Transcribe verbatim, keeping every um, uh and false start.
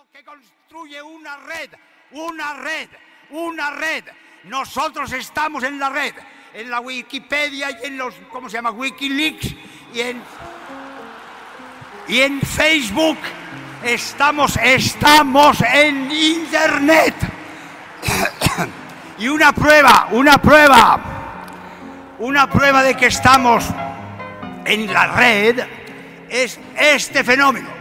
que construye una red, una red, una red. Nosotros estamos en la red, en la Wikipedia y en los, ¿cómo se llama? Wikileaks y en, y en Facebook. Estamos, estamos en Internet. Y una prueba, una prueba, una prueba de que estamos en la red es este fenómeno.